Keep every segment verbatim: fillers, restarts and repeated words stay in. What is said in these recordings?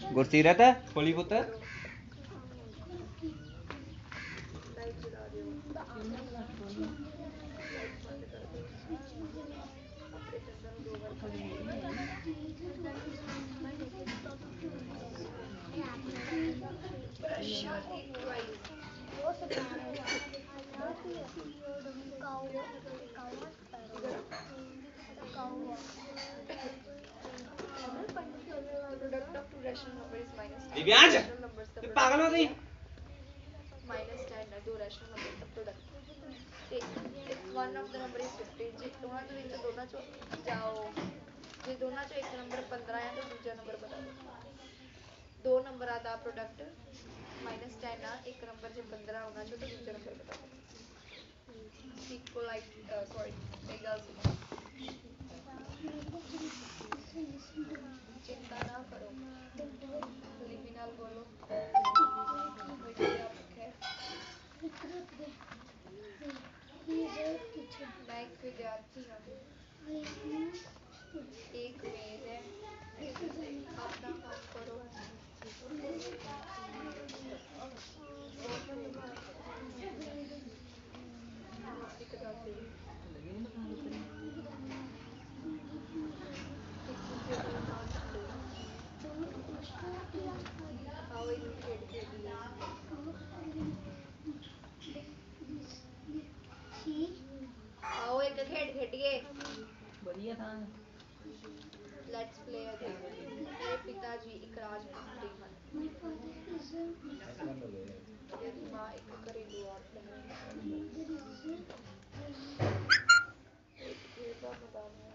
गुरसीरत खोली पुत्र दिव्यांश तू पागल हो गई minus ten दो रैशनल नंबर का product if one of the number is fifteen ਜੇ ਦੋਨਾਂ ਦੇ ਵਿੱਚ ਦੋਨਾਂ ਚੋਂ ਜਾਓ ਜੇ ਦੋਨਾਂ ਚੋਂ ਇੱਕ ਨੰਬਰ ਪੰਦਰਾਂ ਹੈ ਤਾਂ ਦੂਜਾ ਨੰਬਰ ਬਤਾ ਦਿਓ ਦੋ ਨੰਬਰਾਂ ਦਾ ਪ੍ਰੋਡਕਟ minus ten ਆ ਇੱਕ ਨੰਬਰ ਜੇ ਪੰਦਰਾਂ ਉਹਨਾਂ ਚੋਂ ਤਾਂ ਦੂਜਾ ਨੰਬਰ ਬਤਾ ਦਿਓ ਇਕੁਅਲਾਈਜ਼ ਸੌਰੀ ਇਹ ਗੱਲ ਸੁਣੋ चिंता ना करो लिपि नाल बोलो मैं एक विद्यार्थी हूँ एक मेज है अपना काम करो आओ एक खेड खेडिए बढ़िया था लेट्स प्ले अ गेम मेरे पिताजी एक राजकुमारी हैं मेरी माँ एक घरेलू औरत है एक खेल का मैदान है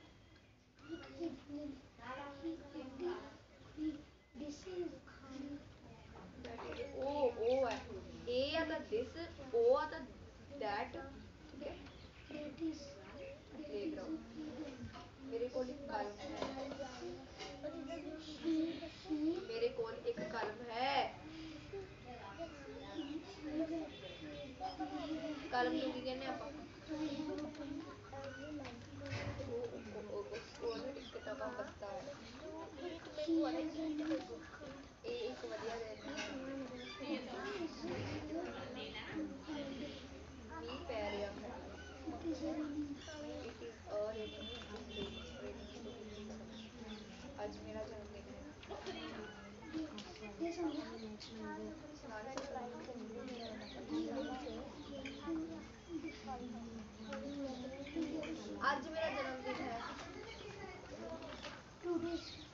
ओ ओ है ए आता दिस ओ आता दैट ओके प्लेग्राउंड मेरे को एक कलम है मेरे को एक कलम है कलम ਨੂੰ ਕੀ ਕਹਿੰਦੇ ਆਪਾਂ ਉਹ ਇੱਕ ਕਿਤਾਬਾਂ ਪੱਤਾ ਹੈ ਇਹ ਇੱਕ ਵਧੀਆ ਦਿਨ ਹੈ ਮੀਂਹ ਪੈ ਰਿਹਾ ਹੈ it is a raining day आज मेरा जन्मदिन है आज मेरा जन्मदिन है